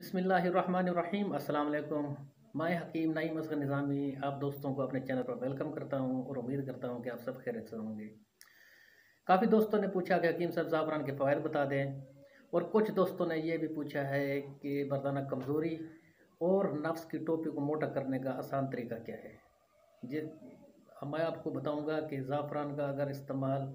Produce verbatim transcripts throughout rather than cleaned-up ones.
बिस्मिल्लाहिर्रहमानिर्रहीम अस्सलाम वालेकुम। मैं हकीम नईम असगर निज़ामी आप दोस्तों को अपने चैनल पर वेलकम करता हूं और उम्मीद करता हूं कि आप सब खैरियत से होंगे। काफ़ी दोस्तों ने पूछा कि हकीम साहब ज़ाफ़रान के फ़वाइद बता दें, और कुछ दोस्तों ने ये भी पूछा है कि मर्दाना कमज़ोरी और नफ्स की टोपी को मोटा करने का आसान तरीका क्या है। जी, मैं आपको बताऊँगा कि ज़ाफ़रान का अगर इस्तेमाल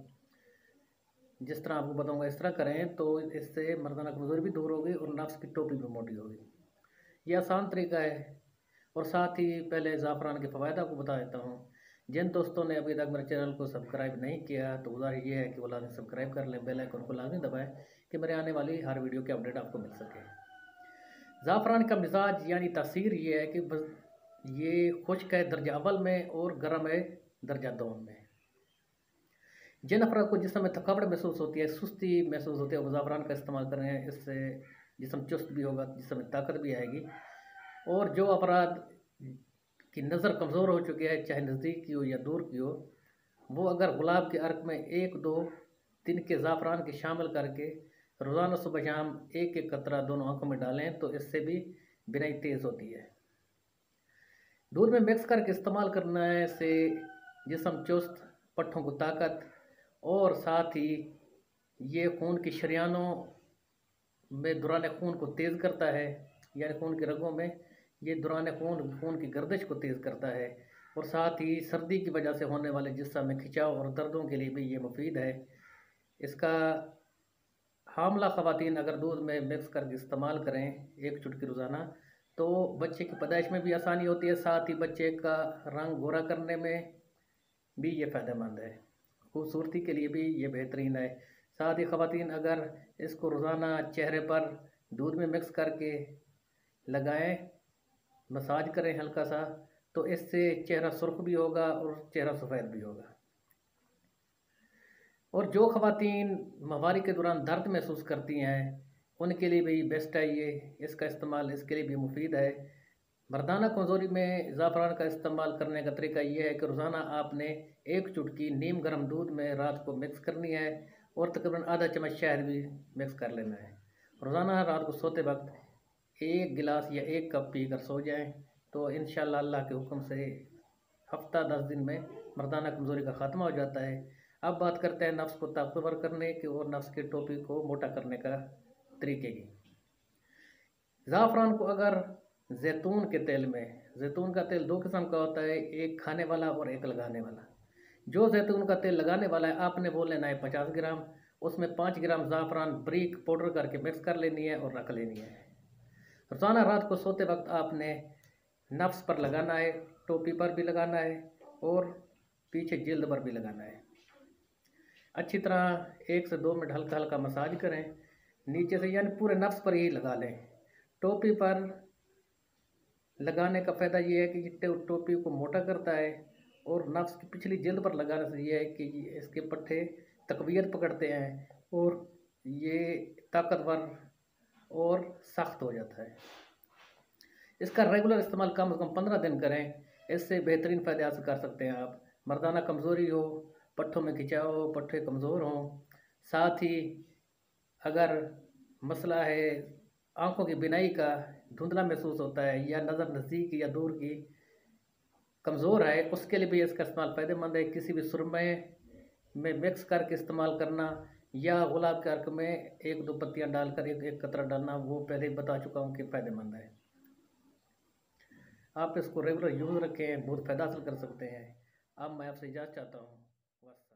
जिस तरह आपको बताऊँगा इस तरह करें तो इससे मर्दाना कमज़ोरी भी दूर होगी और नफ्स की टोपी भी मोटी होगी। ये आसान तरीका है। और साथ ही पहले ज़ाफ़रान के फ़वाइद आपको बता देता हूँ। जिन दोस्तों ने अभी तक मेरे चैनल को सब्सक्राइब नहीं किया तो गुज़ारिश ये है कि वो लाज़मी सब्सक्राइब कर लें, बेल आइकन को लाज़मी दबाएँ कि मेरे आने वाली हर वीडियो की अपडेट आपको मिल सके। ज़ाफ़रान का मिज़ाज यानी तासीर ये है कि बस ये खुश्क है दर्जा अव्वल में और गर्म है दर्जा दोम में। जिन अफराद को जिस समय थकावट महसूस होती है, सुस्ती महसूस होती है, वो ज़ाफ़रान का इस्तेमाल करें, इससे जिस्म चुस्त भी होगा, जिस्म में ताकत भी आएगी। और जो अफराद की नज़र कमज़ोर हो चुकी है, चाहे नज़दीक की हो या दूर की हो, वो अगर गुलाब के अर्क में एक दो तिनके ज़ाफ़रान के शामिल करके रोज़ाना सुबह शाम एक एक कतरा दोनों आँखों में डालें तो इससे भी बिनाई तेज़ होती है। दूध में मिक्स करके इस्तेमाल करने से जिस्म चुस्त, पट्ठों को ताकत और साथ ही ये खून की शरियानों में दौरान खून को तेज़ करता है, यानी खून के रगों में ये दौरान खून खून की गर्दिश को तेज़ करता है। और साथ ही सर्दी की वजह से होने वाले जिस्म में खिंचाव और दर्दों के लिए भी ये मुफीद है। इसका हामला ख़वातीन अगर दूध में मिक्स करके इस्तेमाल करें एक चुटकी रोज़ाना तो बच्चे की पैदाइश में भी आसानी होती है, साथ ही बच्चे का रंग गोरा करने में भी ये फ़ायदेमंद है, खूबसूरती के लिए भी ये बेहतरीन है। साथ ही ख़वातीन अगर इसको रोज़ाना चेहरे पर दूध में मिक्स करके लगाएं, मसाज करें हल्का सा, तो इससे चेहरा सुर्ख भी होगा और चेहरा सफ़ेद भी होगा। और जो ख़वातीन माहवारी के दौरान दर्द महसूस करती हैं उनके लिए भी बेस्ट है ये, इसका इस्तेमाल इसके लिए भी मुफीद है। मर्दाना कमज़ोरी में ज़ाफ़रान का इस्तेमाल करने का तरीका ये है कि रोज़ाना आपने एक चुटकी नीम गर्म दूध में रात को मिक्स करनी है और तकरीबन आधा चम्मच शहद भी मिक्स कर लेना है। रोज़ाना रात को सोते वक्त एक गिलास या एक कप पी कर सो जाएँ तो इंशाअल्लाह अल्लाह के हुक्म से हफ्ता दस दिन में मर्दाना कमज़ोरी का ख़ात्मा हो जाता है। अब बात करते हैं नफ्स को ताकतवर करने की और नफ्स की टोपी को मोटा करने का तरीके की। ज़ाफ़रान को अगर जैतून के तेल में, जैतून का तेल दो किस्म का होता है, एक खाने वाला और एक लगाने वाला। जो जैतून का तेल लगाने वाला है आपने वो लेना है पचास ग्राम, उसमें पाँच ग्राम ज़ाफ़रान बारीक पाउडर करके मिक्स कर लेनी है और रख लेनी है। रोज़ाना रात को सोते वक्त आपने नफ्स पर लगाना है, टोपी पर भी लगाना है और पीछे जिल्द पर भी लगाना है। अच्छी तरह एक से दो मिनट हल्का हल्का मसाज करें नीचे से, यानी पूरे नफ्स पर ही लगा लें। टोपी पर लगाने का फ़ायदा ये है कि ये टोपी को मोटा करता है, और नफ्स की पिछली जिल्द पर लगाने से ये है कि इसके पट्टे तक़वियत पकड़ते हैं और ये ताकतवर और सख्त हो जाता है। इसका रेगुलर इस्तेमाल कम से कम पंद्रह दिन करें, इससे बेहतरीन फ़ायदे हासिल कर सकते हैं आप। मर्दाना कमज़ोरी हो, पट्ठों में खिंचाव हो, पट्टे कमज़ोर हों, साथ ही अगर मसला है आँखों की बिनाई का, धुंधला महसूस होता है या नज़र नज़दीक या दूर की कमज़ोर है, उसके लिए भी इसका इस्तेमाल फ़ायदेमंद है। किसी भी सुरमे में मिक्स करके इस्तेमाल करना या गुलाब के अर्क में एक दो पत्तियां डालकर एक एक कतरा डालना, वो पहले बता चुका हूँ कि फ़ायदेमंद है। आप इसको रेगुलर यूज़ रखें, बहुत फ़ायदा हासिल कर सकते हैं। अब मैं आपसे इजाज़त चाहता हूँ।